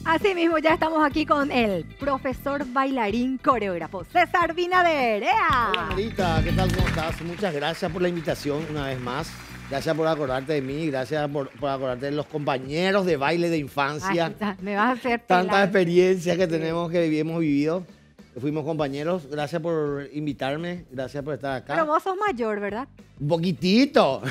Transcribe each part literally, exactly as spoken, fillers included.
Así mismo ya estamos aquí con el profesor bailarín coreógrafo César Binader. ¡Ea! Hola Marita, ¿qué tal? ¿Cómo estás? Muchas gracias por la invitación una vez más. Gracias por acordarte de mí, gracias por, por acordarte de los compañeros de baile de infancia. Ay, ya, me vas a hacer Tanta pelar. experiencia que Sí. tenemos, que hemos vivido. Fuimos compañeros. Gracias por invitarme, gracias por estar acá. Pero vos sos mayor, ¿verdad? Un poquitito.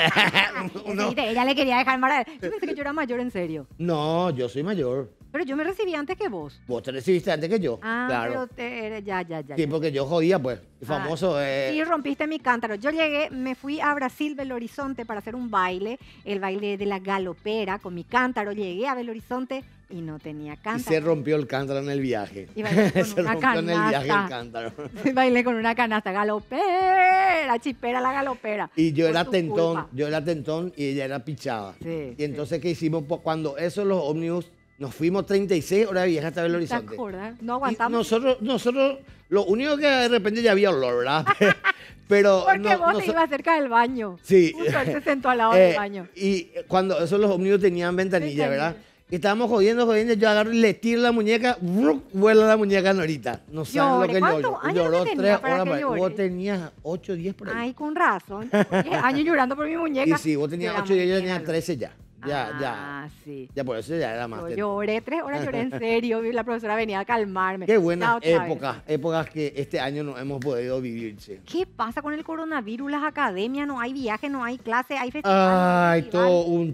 No. No, Ella le quería dejar mal. Yo pensé que yo era mayor en serio. no, yo soy mayor. Pero yo me recibí antes que vos. Vos te recibiste antes que yo. Ah, claro. pero te, eres- ya, ya, ya. Sí, ya. porque yo jodía, pues. Ah, Famoso. eh, Sí, rompiste mi cántaro. Yo llegué, me fui a Brasil, Belo Horizonte, para hacer un baile, el baile de la galopera con mi cántaro. Llegué a Belo Horizonte y no tenía y cántaro. se rompió el cántaro en el viaje. Y bailé con se una rompió en el viaje el canasta. cántaro. Bailé con una canasta, galopera, chipera la galopera. Y yo Por era tu tentón, culpa. yo era tentón y ella era pichada. Sí, Y entonces, ¿qué hicimos? Pues, cuando eso, los ómnibus, nos fuimos treinta y seis horas de viaje hasta Belo ¿Te Horizonte. acuerdas? No Y aguantamos. nosotros, nosotros, lo único que de repente ya había olor, ¿verdad? Pero Porque no- vos te noso- ibas cerca del baño. Sí. Justo él se sentó al lado Eh, del baño. Y cuando esos los ómnibus tenían ventanilla, Ventanilla. ¿verdad? Y estábamos jodiendo, jodiendo, yo agarro y le tiro la muñeca, ¡bruc! Vuela la muñeca a Norita. No saben Llore. lo que ¿Cuántos lloró. años Lloró que tenía tres para horas. que para- llore? Vos tenías ocho, diez por ahí. Ay, con razón. diez años llorando por mi muñeca. Y sí, vos tenías Era ocho y yo muy tenía tierno. trece ya. Ya, ya. Ah, sí. Ya por eso ya era más. Yo tentón. lloré tres horas, lloré en serio. Y la profesora venía a calmarme. Qué Ya buenas otra vez. épocas, épocas que este año no hemos podido vivir, che. ¿Qué pasa con el coronavirus? Las academias, no hay viaje, no hay clase, hay festival. no hay Ay, festival. todo un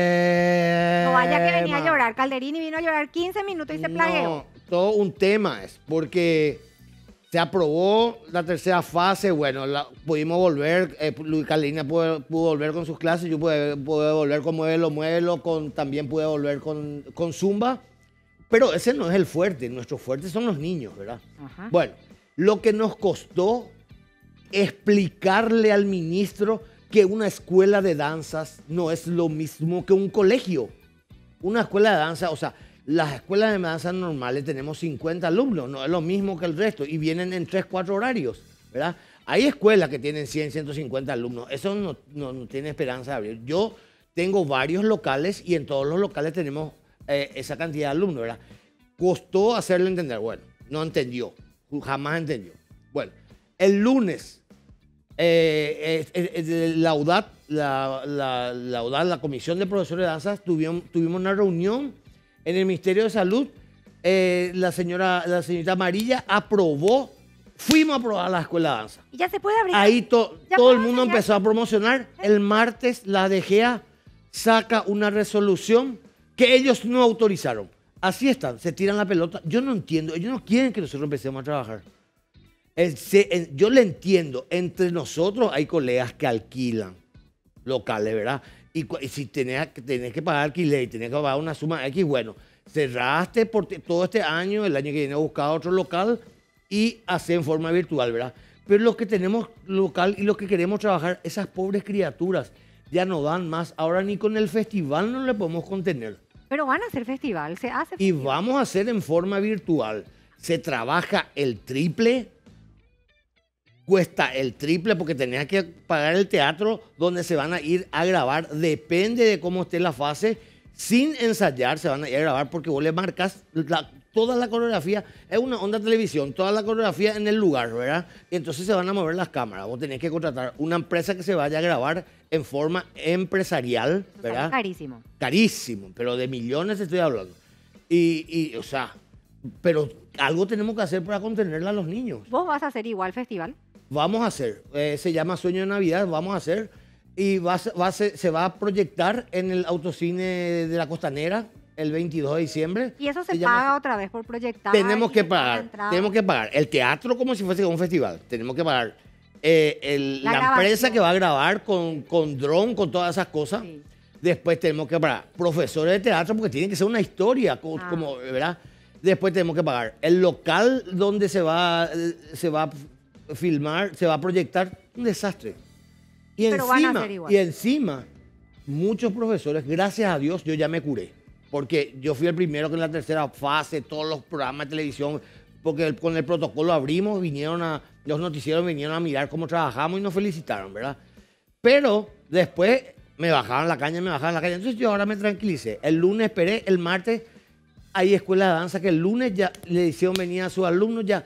tema. No vaya que venía a llorar. Calderini vino a llorar quince minutos y se plagueó. No, todo un tema es, porque se aprobó la tercera fase, bueno, la- pudimos volver, eh, Luis Calderini pudo, pudo volver con sus clases, yo pude, pude volver con Muévelo, Muévelo, con, también pude volver con, con Zumba, pero ese no es el fuerte, nuestro fuerte son los niños, ¿verdad? Ajá. Bueno, lo que nos costó explicarle al ministro que una escuela de danzas no es lo mismo que un colegio. Una escuela de danza, o sea, las escuelas de danza normales tenemos cincuenta alumnos, no es lo mismo que el resto, y vienen en tres, cuatro horarios, ¿verdad? Hay escuelas que tienen cien, ciento cincuenta alumnos, eso no, no, no tiene esperanza de abrir. Yo tengo varios locales y en todos los locales tenemos eh, esa cantidad de alumnos, ¿verdad? Costó hacerle entender, bueno, no entendió, jamás entendió. Bueno, el lunes, eh, eh, eh, eh, la UDAT, la, la, la UDAT, la Comisión de Profesores de Danza, tuvimos, tuvimos una reunión en el Ministerio de Salud. Eh, la señora, la señorita Amarilla aprobó, fuimos a aprobar la escuela de danza. Y ya se puede abrir. Ahí to- Ya todo el puedo mundo enseñar. empezó a promocionar. El martes la D G A saca una resolución que ellos no autorizaron. Así están, se tiran la pelota. Yo no entiendo, ellos no quieren que nosotros empecemos a trabajar. El- se- el- yo le entiendo, entre nosotros hay colegas que alquilan locales, ¿verdad? Y, cu- y si tenés, que- tenés que pagar alquiler y tenés que pagar una suma X, bueno, cerraste por te- todo este año, el año que viene buscar otro local y hacer en forma virtual, ¿verdad? Pero los que tenemos local y los que queremos trabajar, esas pobres criaturas ya no dan más. Ahora ni con el festival no le podemos contener. Pero van a hacer festival, se hace Y festival. vamos a hacer en forma virtual. Se trabaja el triple, cuesta el triple porque tenés que pagar el teatro donde se van a ir a grabar. Depende de cómo esté la fase. Sin ensayar se van a ir a grabar porque vos le marcas la- toda la coreografía. Es una onda televisión, toda la coreografía en el lugar, ¿verdad? Y entonces se van a mover las cámaras. Vos tenés que contratar una empresa que se vaya a grabar en forma empresarial, Eso sale ¿verdad? carísimo. Carísimo, pero de millones estoy hablando. Y, y, o sea, pero algo tenemos que hacer para contenerla a los niños. ¿Vos vas a hacer igual festival? Vamos a hacer, eh, se llama Sueño de Navidad, vamos a hacer, y va, a ser- va a ser- se va a proyectar en el autocine de la Costanera el veintidós de diciembre. Y eso se, Se llama- paga otra vez por proyectar. Tenemos y que se paga pagar, entrada. tenemos que pagar el teatro como si fuese un festival, tenemos que pagar eh, el- La la, grabación. empresa que va a grabar con, con dron, con todas esas cosas. Sí. Después tenemos que pagar profesores de teatro porque tiene que ser una historia, co- Ah. como, ¿verdad? Después tenemos que pagar el local donde se va, eh, se va a filmar, se va a proyectar, un desastre. Y Pero van a encima, hacer igual. y encima, muchos profesores, gracias a Dios, yo ya me curé. Porque yo fui el primero que en la tercera fase, todos los programas de televisión, porque el- con el protocolo abrimos, vinieron a, los noticieros vinieron a mirar cómo trabajamos y nos felicitaron, ¿verdad? Pero después me bajaban la caña, me bajaban la caña. Entonces yo ahora me tranquilicé. El lunes esperé, el martes hay escuelas de danza que el lunes ya le hicieron venir a sus alumnos, ya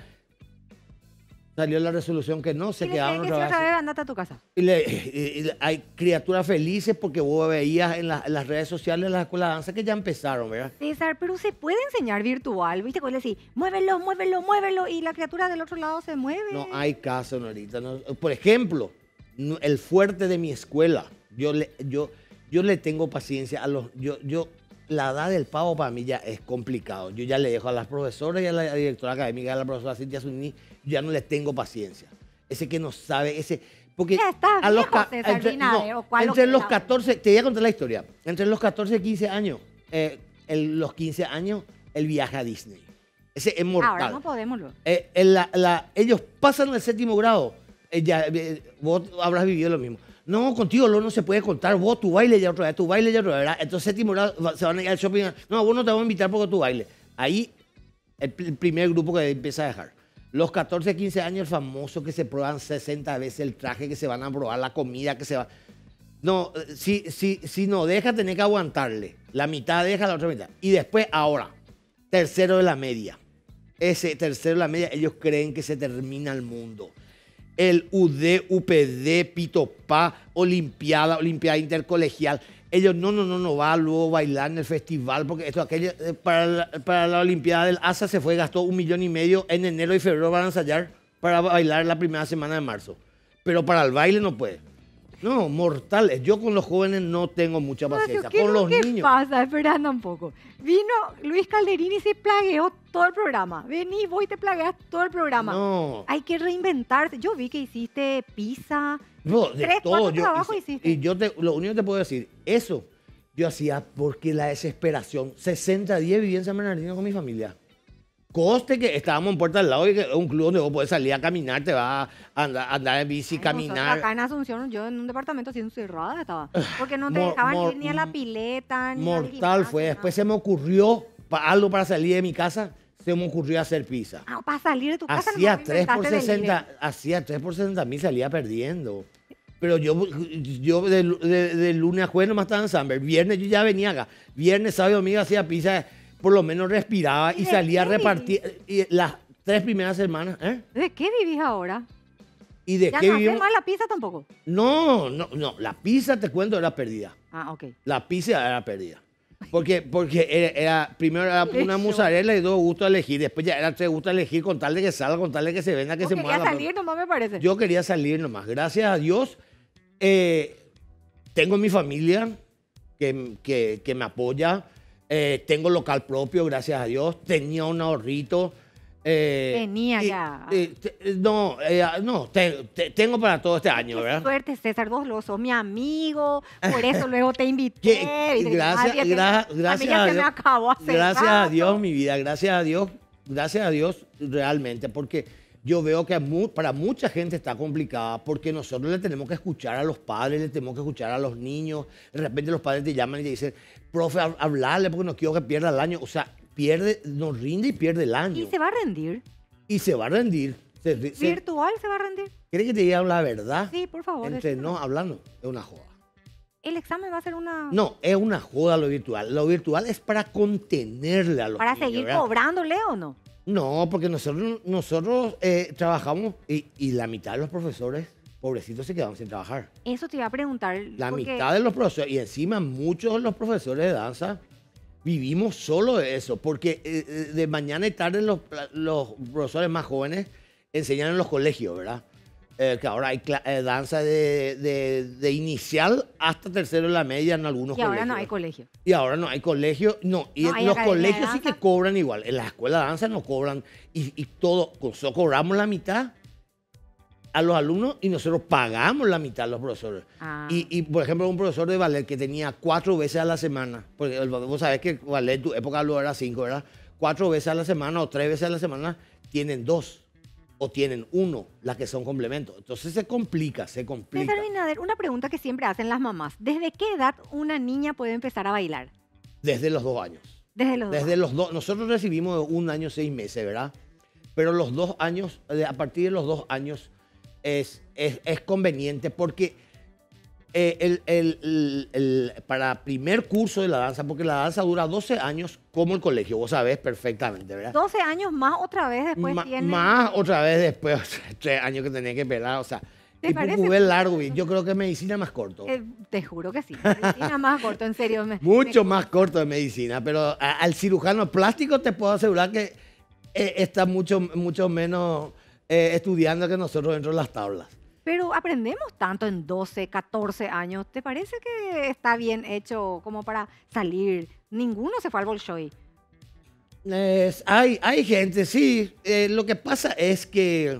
salió la resolución que no, se Y le quedaron dije que si otra otra vez. vez andate a tu casa. Y, le- y- y hay criaturas felices porque vos veías en, la- en las redes sociales de las escuelas de danza que ya empezaron, ¿verdad? César, pero se puede enseñar virtual, ¿viste? Cuando le decís, muévelo, muévelo, muévelo, y la criatura del otro lado se mueve. No hay caso, Norita. no. Por ejemplo, no- el fuerte de mi escuela, yo le, yo, yo le tengo paciencia a los... Yo, yo, la edad del pavo para mí ya es complicado. Yo ya le dejo a las profesoras y a la directora académica, a la profesora Cintia Zuní, ya no les tengo paciencia. Ese que no sabe, ese... Porque Ya está a los viejo, ca- César entre, Binader, no, o cuál lo entre que los era. catorce, te voy a contar la historia. Entre los catorce y quince años, eh, el- los quince años, el viaje a Disney. Ese es mortal. Ahora no podemos. Lo. Eh, en la- la- ellos pasan el séptimo grado. eh, ya, eh, vos habrás vivido lo mismo. No, contigo lo no se puede contar. Vos tu baile ya otra vez, tu baile ya otra vez, ¿verdad? Entonces séptimo grado va- se van a ir al shopping. No, vos no te vamos a invitar porque tu baile. Ahí el, pr- el primer grupo que empieza a dejar. Los catorce, quince años, el famoso que se prueban sesenta veces el traje, que se van a probar la comida, que se va... No, eh, si, si, si no deja, tenés que aguantarle. La mitad deja, la otra mitad. Y después, ahora, tercero de la media. Ese tercero de la media, ellos creen que se termina el mundo. El U D, U P D, Pitopá, Olimpiada, Olimpiada Intercolegial. Ellos, no, no, no, no va a luego bailar en el festival, porque esto, aquello, eh, para, la, para la Olimpiada del A S A se fue, gastó un millón y medio en enero y febrero para ensayar, para bailar la primera semana de marzo. Pero para el baile no puede. No, mortales. Yo con los jóvenes no tengo mucha paciencia. ¿Qué es Con lo los que niños. pasa? Esperando un poco. Vino Luis Calderini y se plagueó todo el programa. Vení, vos y te plagueas todo el programa. No. Hay que reinventarse. Yo vi que hiciste pizza. No, de Tres, todo. cuatro Yo trabajos hice- hiciste. y yo te, lo único que te puedo decir, eso yo hacía porque la desesperación. sesenta días viví en San Bernardino con mi familia. Coste que estábamos en Puerta del Lado y que es un club donde vos podés salir a caminar, te vas a andar, andar en bici, Ay, nosotros caminar. Acá en Asunción, yo en un departamento así encerrada estaba. Porque no te Mor- dejaban mor- ir ni a la pileta, ni al Mortal gimnasio, fue. nada. Después se me ocurrió pa- algo para salir de mi casa, se me ocurrió hacer pizza. Ah, para salir de tu casa Hacía nomás tres por inventaste sesenta, delivery. hacía tres por sesenta mil, salía perdiendo. Pero yo, yo de, de- de lunes a jueves nomás estaba en Samber. Viernes yo ya venía acá. Viernes, sábado y domingo hacía pizza, por lo menos respiraba ¿Y y de salía a qué repartir. Y las tres primeras semanas, ¿eh? ¿De qué vivís ahora? ¿Y de Ya qué no haces vivimos? más la pizza tampoco. No, no, no. La pizza, te cuento, era perdida. Ah, ok. La pizza era perdida. Porque, porque era, era- primero era Qué una show. mozzarella y dos gustos a elegir. Después ya era tres gustos a elegir con tal de que salga, con tal de que se venda, que Vos se querías mueva. la- salir nomás, me parece. Yo quería salir nomás. Gracias a Dios, eh, tengo mi familia que, que- que me apoya. Eh, tengo local propio, gracias a Dios. Tenía un ahorrito. eh, Tenía y- ya. eh, te- no, eh, no te- te- tengo para todo este año, Qué ¿verdad? suerte, César, vos lo sos mi amigo, por eso luego te invité. Que- ¿viste? gracias, Nadie te- gra- a mí gracias ya a se me Dios. acabó hace Gracias a rato. Dios, mi vida, gracias a Dios, gracias a Dios realmente, porque yo veo que mu- para mucha gente está complicada, porque nosotros le tenemos que escuchar a los padres, le tenemos que escuchar a los niños, de repente los padres te llaman y te dicen, profe, hab- hablarle porque no quiero que pierda el año, o sea, pierde, nos rinde y pierde el año, Y se va a rendir. y se va a rendir. Se, ri- se- Virtual se va a rendir. ¿Quieres que te diga la verdad? Sí, por favor. Entre decímelo. no hablando, es una joda. El examen va a ser una... No, es una joda lo virtual. Lo virtual es para contenerle a los para niños, seguir ¿verdad? cobrándole o no. No, porque nosotros, nosotros eh, trabajamos y, y la mitad de los profesores, pobrecitos, se quedaron sin trabajar. Eso te iba a preguntar. La porque mitad de los profesores, y encima muchos de los profesores de danza, vivimos solo de eso, porque eh, eh, de mañana y tarde los, los profesores más jóvenes enseñan en los colegios, ¿verdad? Eh, que ahora hay cla- eh, danza de, de- de inicial hasta tercero de la media en algunos Y colegios. ahora no hay colegio. Y ahora no hay colegio, no, y No en hay los academia de colegios sí que danza. cobran igual, en la escuela de danza no cobran, y, y todo, nosotros cobramos la mitad a los alumnos y nosotros pagamos la mitad a los profesores. Ah. Y, y, por ejemplo, un profesor de ballet que tenía cuatro veces a la semana, porque el- vos sabés que ballet en tu época lo era cinco, ¿verdad? Cuatro veces a la semana o tres veces a la semana tienen dos o tienen uno, las que son complementos. Entonces se complica, se complica. César Binader, una pregunta que siempre hacen las mamás. ¿Desde qué edad una niña puede empezar a bailar? Desde los dos años. Desde los Desde los dos, nosotros recibimos un año, seis meses, ¿verdad? Pero los dos años, eh, a partir de los dos años, es, es, es conveniente porque eh, el, el- el- el- para primer curso de la danza, porque la danza dura doce años como el colegio, vos sabés perfectamente, ¿verdad? doce años más otra vez después Ma- tiene... Más otra vez después, tres años que tenés que esperar, o sea, ¿Te y parece? Pupubel largo, y yo creo que medicina más corto. Eh, te juro que sí. Medicina más corto, en serio. me- Mucho me- más corto de medicina, pero a- al cirujano plástico te puedo asegurar que eh, está mucho, mucho menos eh, estudiando que nosotros dentro de las tablas. Pero aprendemos tanto en doce, catorce años. ¿Te parece que está bien hecho como para salir? Ninguno se fue al Bolshoi. Es- hay, hay gente, sí. Eh, lo que pasa es que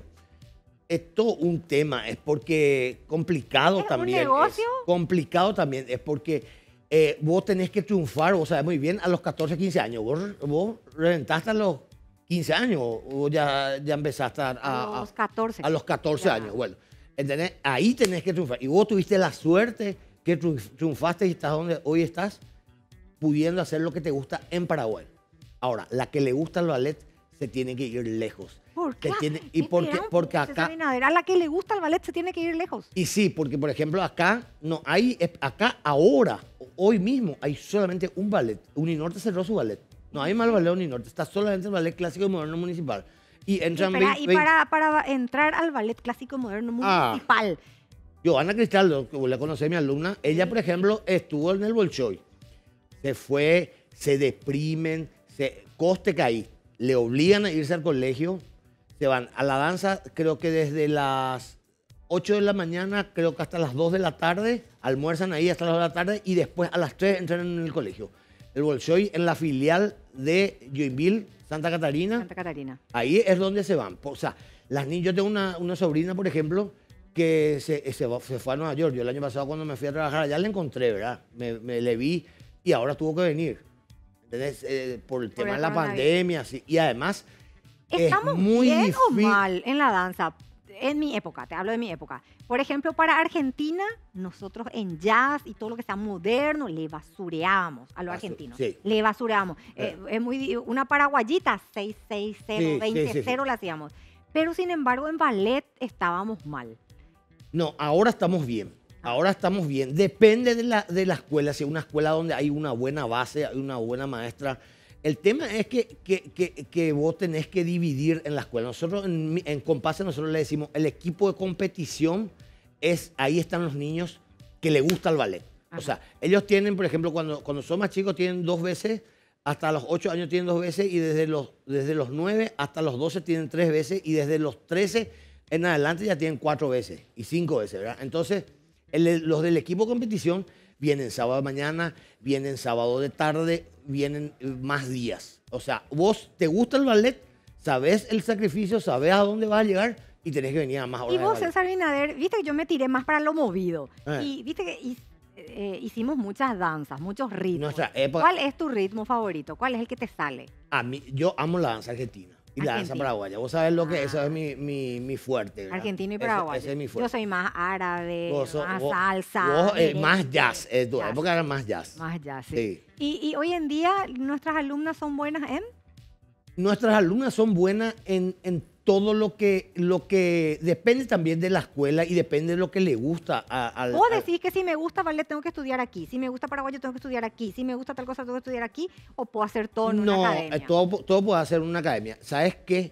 es todo un tema, es porque complicado ¿Es un también. negocio? Es complicado también, es porque eh, vos tenés que triunfar, vos sabés muy bien, a los catorce, quince años. Vos, vos reventaste a los quince años o ya, ya empezaste a, A a- los catorce. a los catorce Ya. años. Bueno, ¿entendés? Ahí tenés que triunfar. Y vos tuviste la suerte que triunf- triunfaste y estás donde hoy estás, pudiendo hacer lo que te gusta en Paraguay. Ahora, la que le gusta el ballet se tiene que ir lejos. ¿Por Se qué? tiene- y ¿Qué porque, gran porque César acá, Binader? A la que le gusta el ballet se tiene que ir lejos. y sí, porque por ejemplo acá no hay, es- acá ahora, hoy mismo, hay solamente un ballet. Uninorte cerró su ballet. No hay más ballet Uninorte, está solamente el ballet clásico y moderno municipal. Y entran Espera, veinte- y veinte para, para entrar al ballet clásico moderno Ah. municipal, Joana Cristal, lo que vos la conocés, mi alumna, ella, por ejemplo, estuvo en el Bolshoi. Se fue, se deprimen, se, coste que ahí, le obligan a irse al colegio, se van a la danza, creo que desde las ocho de la mañana, creo que hasta las dos de la tarde, almuerzan ahí hasta las dos de la tarde y después a las tres entran en el colegio. El Bolshoi en la filial de Joinville, Santa Catarina. Santa Catarina. Ahí es donde se van. O sea, las niñas, yo tengo una, una sobrina, por ejemplo, que se, se, va- se fue a Nueva York. Yo el año pasado cuando me fui a trabajar allá la encontré, ¿verdad? Me, me le vi y ahora tuvo que venir. ¿Entendés? Eh, por el Por tema el de la coronavirus. pandemia, sí. Y además es ¿Estamos muy bien o difícil. mal en la danza? En mi época, te hablo de mi época. Por ejemplo, para Argentina, nosotros en jazz y todo lo que sea moderno, le basureábamos a los Basu- argentinos. sí. Le basureábamos. Eh, es muy, di- una paraguayita, seis seis cero, Sí, sí, veinte sí, sí. cero la hacíamos. Pero sin embargo, en ballet estábamos mal. No, ahora estamos bien. Ahora estamos bien. Depende de la, de la escuela. Si es una escuela donde hay una buena base, hay una buena maestra. El tema es que, que, que, que vos tenés que dividir en la escuela. Nosotros en, mi- en Compase nosotros le decimos, el equipo de competición es, ahí están los niños que le gusta el ballet. Ajá. O sea, ellos tienen, por ejemplo, cuando, cuando son más chicos tienen dos veces, hasta los ocho años tienen dos veces y desde los, desde los nueve hasta los doce tienen tres veces y desde los trece en adelante ya tienen cuatro veces y cinco veces, ¿verdad? Entonces, el- los del equipo de competición vienen sábado de mañana, vienen sábado de tarde, vienen eh, más días. O sea, vos te gusta el ballet, sabés el sacrificio, sabés a dónde vas a llegar y tenés que venir a más horas Y de vos, ballet. César Binader, viste que yo me tiré más para lo movido. Eh. Y viste que hi- eh, hicimos muchas danzas, muchos ritmos. Nuestra época- ¿Cuál es tu ritmo favorito? ¿Cuál es el que te sale? A mí, yo amo la danza argentina y la danza Argentina. paraguaya. Vos sabés lo que Ah. eso es mi, mi, mi fuerte. ¿verdad? Argentino y Ese- paraguayo. Ese, es mi Yo fuerte. soy más árabe, Vos sos- más vos- salsa. vos, eh, merengue, más jazz. En tu jazz. época era más jazz. Más jazz, sí. Sí. Y, y hoy en día nuestras alumnas son buenas en... Nuestras alumnas son buenas en, en todo lo que, lo que depende también de la escuela y depende de lo que le gusta a- al. Vos al- decís que si me gusta ballet tengo que estudiar aquí, si me gusta paraguayo tengo que estudiar aquí, si me gusta tal cosa tengo que estudiar aquí, o puedo hacer todo en no, una eh, academia. todo, todo puede hacer en una academia. ¿Sabes qué?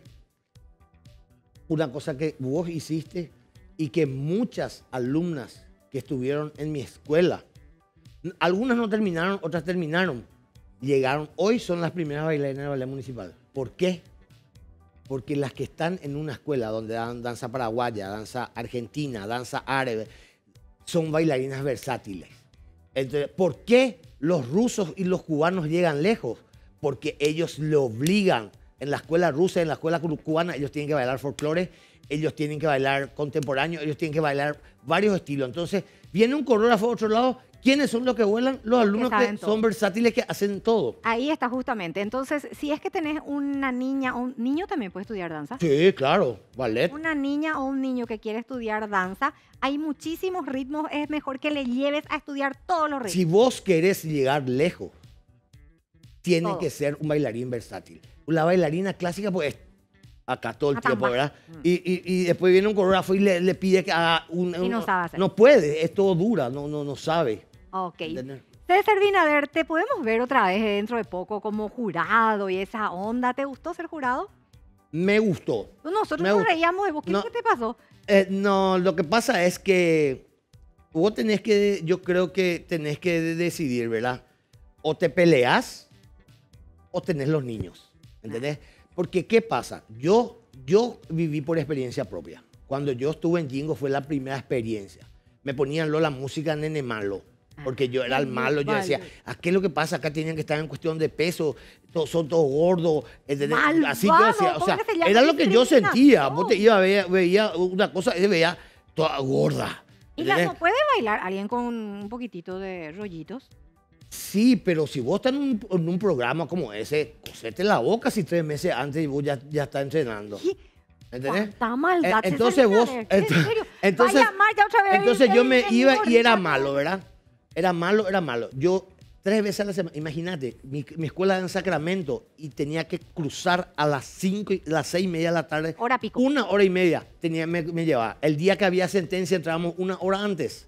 Una cosa que vos hiciste y que muchas alumnas que estuvieron en mi escuela, n- algunas no terminaron, otras terminaron, llegaron, hoy son las primeras bailarinas del ballet municipal. ¿Por qué? Porque las que están en una escuela donde dan danza paraguaya, danza argentina, danza árabe, son bailarinas versátiles. Entonces, ¿por qué los rusos y los cubanos llegan lejos? Porque ellos le obligan, en la escuela rusa, en la escuela cu- cubana, ellos tienen que bailar folclore, ellos tienen que bailar contemporáneo, ellos tienen que bailar varios estilos. Entonces, viene un coreógrafo de otro lado, ¿quiénes son los que vuelan? Los alumnos que, saben todo. son versátiles, que hacen todo. Ahí está justamente. Entonces, si es que tenés una niña o un niño también puede estudiar danza. Sí, claro, ballet. Una niña o un niño que quiere estudiar danza, hay muchísimos ritmos, es mejor que le lleves a estudiar todos los ritmos. Si vos querés llegar lejos, tiene Todo. que ser un bailarín versátil. La bailarina clásica, pues, acá todo el Ah, tiempo, tan ¿verdad? bajo. Y, y, y después viene un coreógrafo y le, le pide que haga un... Y no un- sabe hacer. no puede, es todo dura, no, no, no sabe. Ok. ¿Entendés? César Binader, te podemos ver otra vez dentro de poco como jurado y esa onda. ¿Te gustó ser jurado? Me gustó. Nosotros Me nos gustó. reíamos de vos. ¿Qué No. fue que te pasó? Eh, no, lo que pasa es que vos tenés que, yo creo que tenés que decidir, ¿verdad? O te peleas o tenés los niños, ¿entendés? Porque, ¿qué pasa? Yo, yo viví por experiencia propia. Cuando yo estuve en Jingo fue la primera experiencia. Me ponían lo, la música Nene Malo, porque yo era el malo. Yo decía, ¿a qué es lo que pasa? Acá tienen que estar en cuestión de peso, todos, son todos gordos. ¿entendés? Así yo decía, o sea, ¿cómo se llama? era lo que yo sentía. Discriminación. Vos te ibas a ver, veía una cosa y te veía toda gorda. ¿Y la- ¿entendés? no puede bailar alguien con un poquitito de rollitos? Sí, pero si vos estás en un, en un programa como ese, cosete la boca si tres meses antes y vos ya, ya estás entrenando. ¿Qué? ¿Entendés? Cuánta maldad, Eh, César entonces vos, Binader. ¿En ent- serio? entonces, Va a llamar ya otra vez entonces el- yo el- me el iba y gordito. era malo, ¿verdad? Era malo, era malo. Yo tres veces a la semana, imagínate, mi, mi escuela era en Sacramento y tenía que cruzar a las cinco, y las seis y media de la tarde. Hora pico. Una hora y media tenía, me, me llevaba. El día que había sentencia entrábamos una hora antes,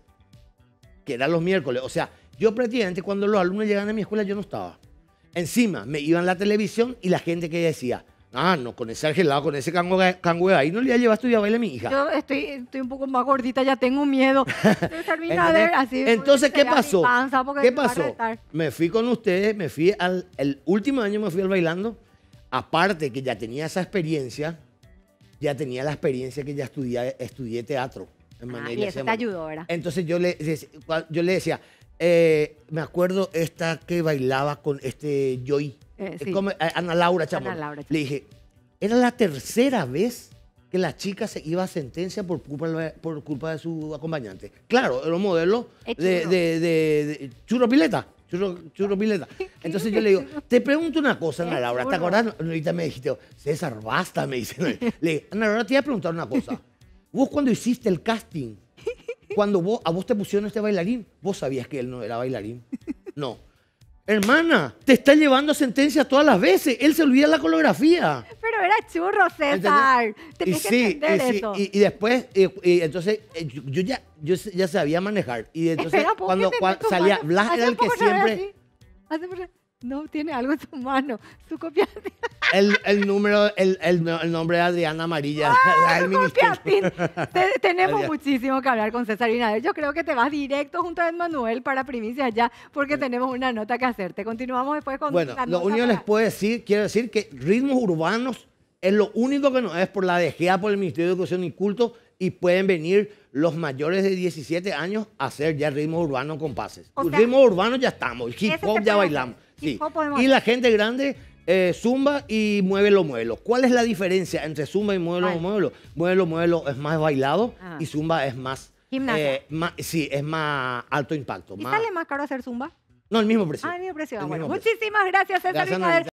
que era los miércoles. O sea, yo prácticamente cuando los alumnos llegaban a mi escuela yo no estaba. Encima me iban a la televisión y la gente que decía, ah, no, con ese argelado, con ese cango, cango ahí no le iba a llevar a estudiar baile a mi hija. Yo estoy, estoy un poco más gordita, ya tengo miedo. César Binader, ¿Entendés? así, Entonces, porque ¿qué se vea mi pasó? panza, porque ¿Qué me va a pasó? retar. Me fui con ustedes, me fui al el último año me fui al bailando. Aparte que ya tenía esa experiencia, ya tenía la experiencia que ya estudié, estudié teatro. En Ah, Manelia, y eso se te llama. ayudó, ¿verdad? Entonces yo le, yo le decía, eh, me acuerdo esta que bailaba con este Joy, Eh, eh, sí. como, eh, Ana Laura Chamorro. Ana Laura Le dije, era la tercera vez que la chica se iba a sentencia por culpa, por culpa de su acompañante. Claro, era un modelo Es de, churro. de, de, de churro pileta. Churro, churro pileta. Entonces yo le digo, te pregunto una cosa, Ana Es Laura. ¿Te churro. acordás? Ahorita me dijiste, César, basta, me dice. Le dije, Ana Laura, te voy a preguntar una cosa. Vos cuando hiciste el casting, cuando vos, a vos te pusieron este bailarín, vos sabías que él no era bailarín. No. Hermana, te está llevando a sentencia todas las veces. Él se olvida la coreografía. Pero era churro, César. ¿Entendés? Y Tenés que sí, entender y, sí, eso. y, y después, y, y entonces, eh, yo, yo ya, yo ya sabía manejar. Y entonces, Espera, ¿puedo cuando, entender cuando tu salía, mano? Blas Hace era el un que poco, ¿sabes? siempre, Así. Hace por- No, tiene algo en su mano. Su copia. el, el número, el, el, el nombre de Adriana Amarilla, la del Su ministerio. copiatín. Te- Tenemos Adrián. muchísimo que hablar con César Binader. Yo creo que te vas directo junto a Manuel para Primicia ya, porque tenemos una nota que hacerte. Continuamos después con Bueno, la lo nota único que para- les puedo decir, quiero decir que ritmos urbanos es lo único que no es por la D G A, por el Ministerio de Educación y Culto, y pueden venir los mayores de diecisiete años a hacer ya ritmos urbanos con pases. O sea, Ritmos urbanos ya estamos, hip ese hop se ya puede bailamos. hacer. Sí. Hip hop podemos Y hacer. la gente grande, eh, zumba y muévelo, muévelo. ¿Cuál es la diferencia entre zumba y muévelo, Vale. muévelo? Muévelo, muévelo es más bailado Ah. y zumba es más... Gimnasia. eh, más- sí, es más alto impacto. ¿Y más- sale más caro hacer zumba? no, el mismo precio. Ah, el mismo precio. El Bueno, mismo precio. muchísimas gracias, César Gracias, Binader. Norita.